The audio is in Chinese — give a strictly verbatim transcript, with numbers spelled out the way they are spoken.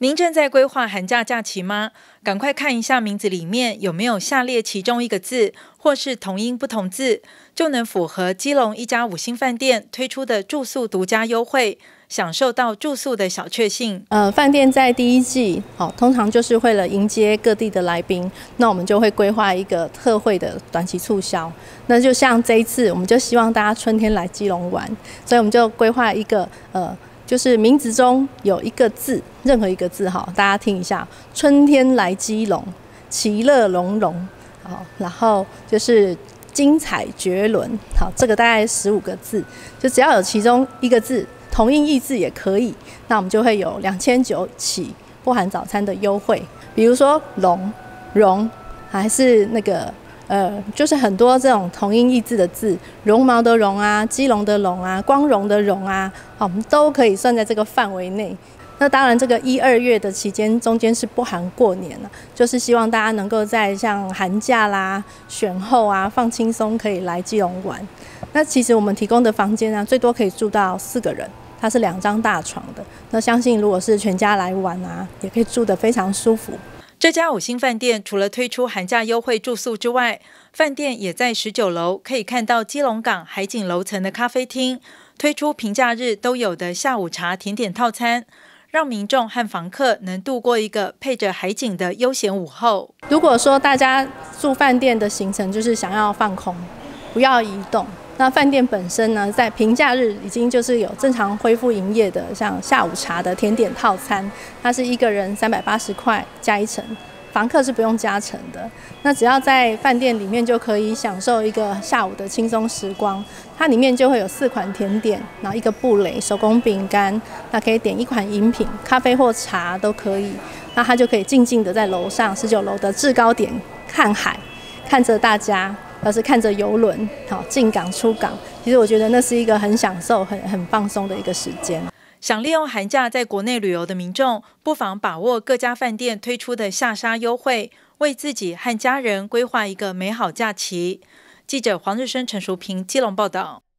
您正在规划寒假假期吗？赶快看一下名字里面有没有下列其中一个字，或是同音不同字，就能符合基隆一家五星饭店推出的住宿独家优惠，享受到住宿的小确幸。 呃，饭店在第一季，哦，通常就是为了迎接各地的来宾，那我们就会规划一个特惠的短期促销。那就像这一次，我们就希望大家春天来基隆玩，所以我们就规划一个呃。就是名字中有一个字，任何一个字哈，大家听一下，春天来基隆，其乐融融，好，然后就是精彩绝伦，好，这个大概十五个字，就只要有其中一个字，同音异字也可以，那我们就会有两千九起不含早餐的优惠，比如说龙、绒，还是那个。呃，就是很多这种同音异字的字，绒毛的绒啊，基隆的隆啊，光荣的荣啊，好，我们都可以算在这个范围内。那当然，这个一二月的期间中间是不含过年了，就是希望大家能够在像寒假啦、选后啊放轻松，可以来基隆玩。那其实我们提供的房间啊，最多可以住到四个人，它是两张大床的。那相信如果是全家来玩啊，也可以住得非常舒服。 这家五星饭店除了推出寒假优惠住宿之外，饭店也在十九楼可以看到基隆港海景楼层的咖啡厅，推出平假日都有的下午茶甜点套餐，让民众和房客能度过一个配着海景的悠闲午后。 如果说大家住饭店的行程就是想要放空，不要移动，那饭店本身呢，在平假日已经就是有正常恢复营业的，像下午茶的甜点套餐，它是一个人三百八十块加一层，房客是不用加成的。那只要在饭店里面就可以享受一个下午的轻松时光。它里面就会有四款甜点，然后一个布蕾手工饼干，那可以点一款饮品，咖啡或茶都可以。那它就可以静静的在楼上十九楼的制高点看海，看着大家。而是看着游轮，好进港出港，其实我觉得那是一个很享受、很很放松的一个时间。 想利用寒假在国内旅游的民众，不妨把握各家饭店推出的下杀优惠，为自己和家人规划一个美好假期。记者黄日升、陈淑平基隆报道。